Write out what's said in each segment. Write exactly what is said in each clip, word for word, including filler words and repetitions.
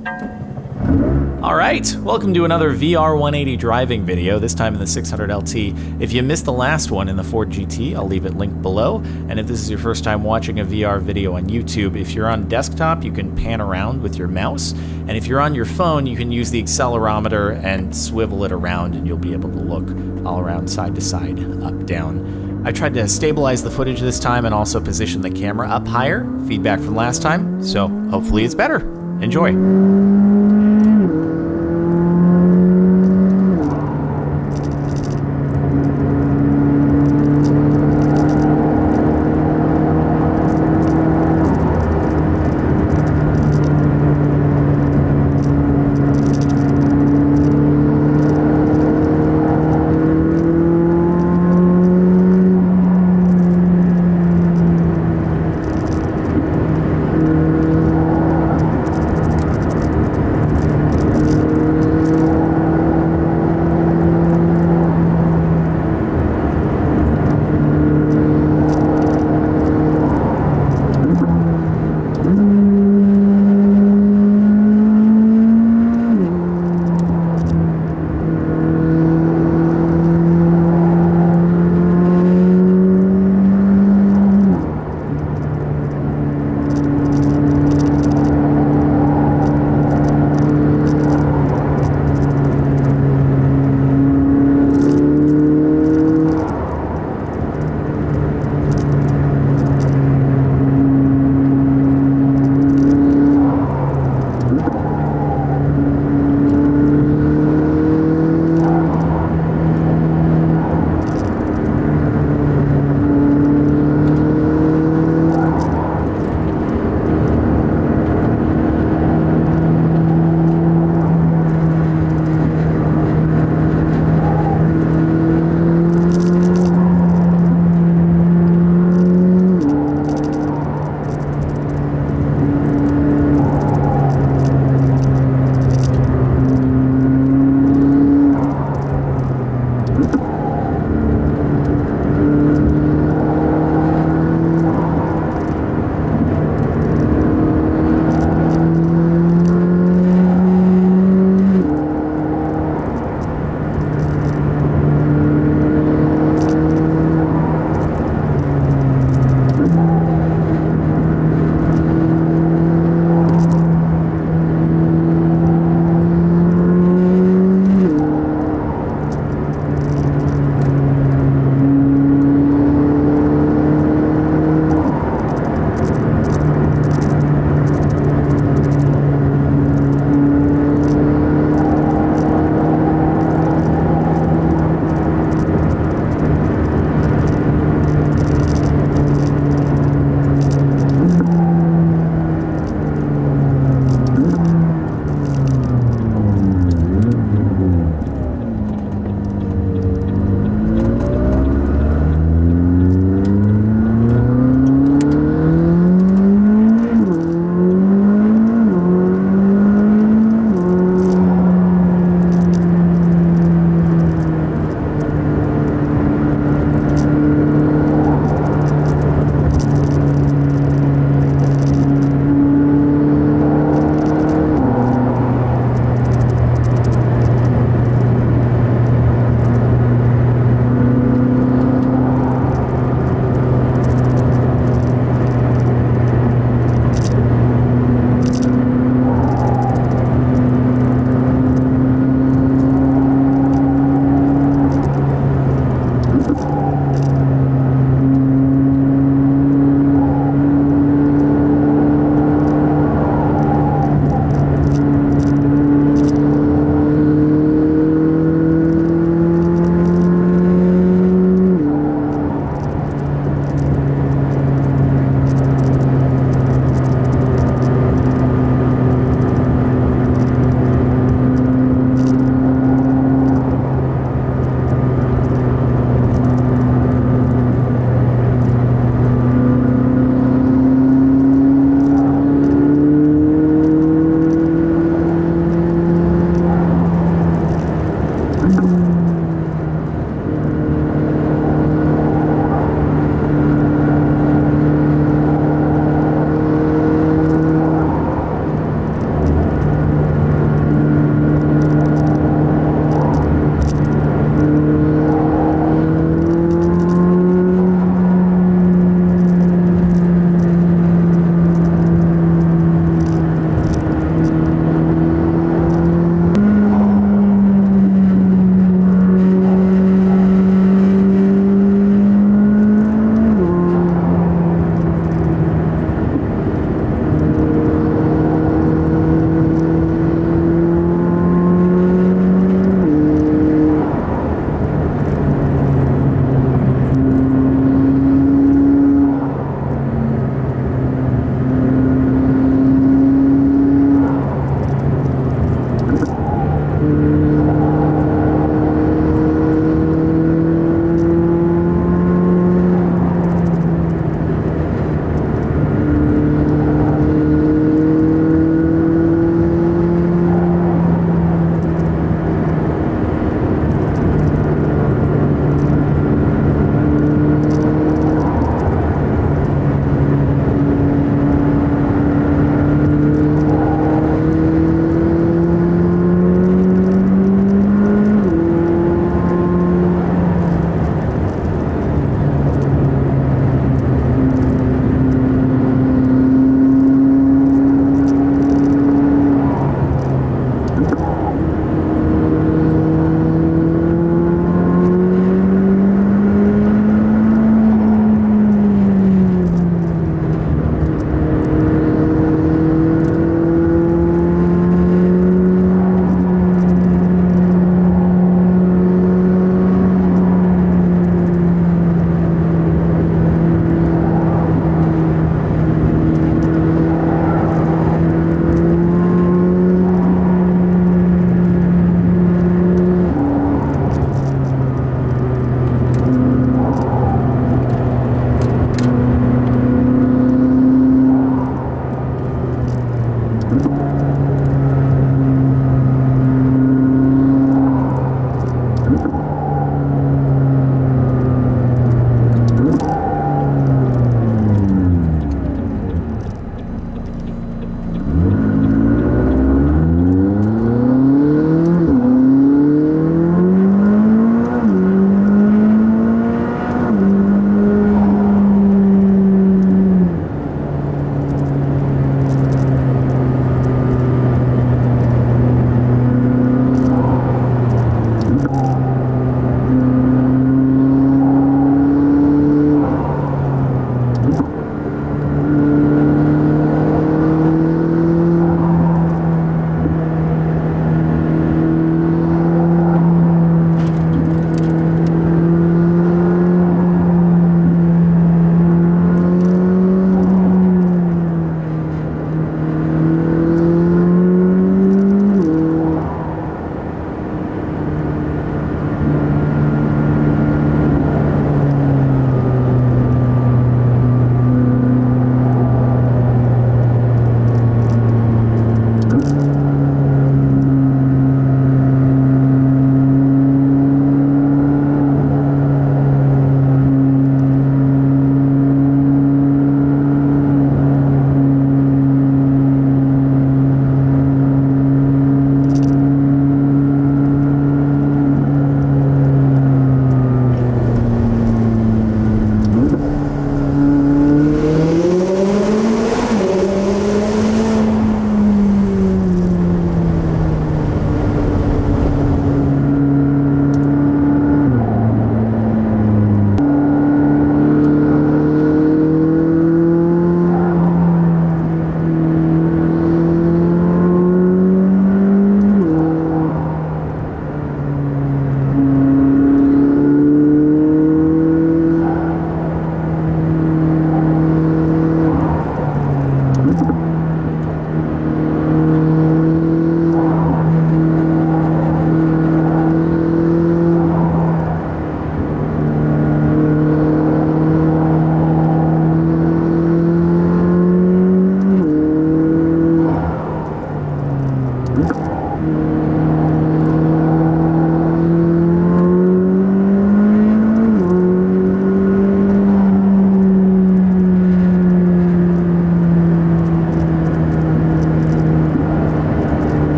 Alright, welcome to another V R one eighty driving video, this time in the six hundred L T. If you missed the last one in the Ford G T, I'll leave it linked below. And if this is your first time watching a V R video on YouTube, if you're on desktop, you can pan around with your mouse. And if you're on your phone, you can use the accelerometer and swivel it around, and you'll be able to look all around side to side, up, down. I tried to stabilize the footage this time and also position the camera up higher. Feedback from last time, so hopefully it's better. Enjoy.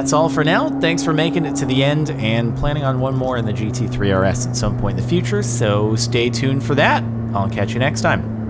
that's all for now. Thanks for making it to the end, and planning on one more in the G T three R S at some point in the future, so stay tuned for that. I'll catch you next time.